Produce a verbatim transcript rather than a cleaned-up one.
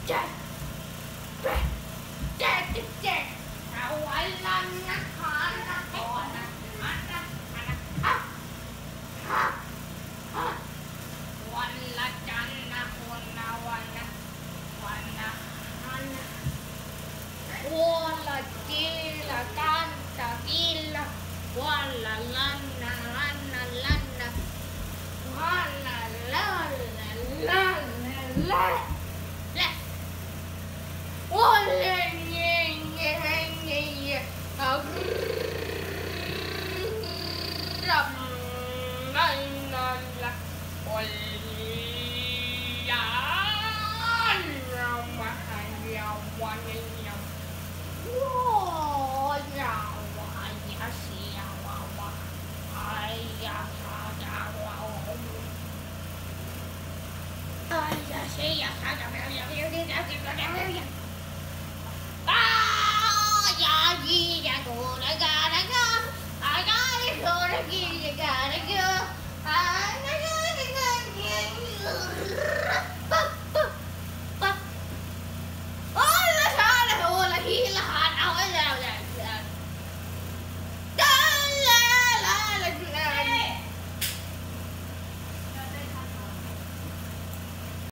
Chết. Chết. Chết. Chết. Chết. Nào quay lên nó khó nó khó nó mắt nó hả hả hả wala dyan ako na wala wala hana wala tila kanta ila wala lana lana lana wala lana lana lana la wala nye nye nye nye ram la la la wala ram ya wala ya wo ya wa ya si ya wa wa ai ya sa ya wa ai ya si ya sa ya ya ya ya ya ya ya ya ya ya go la ga la ga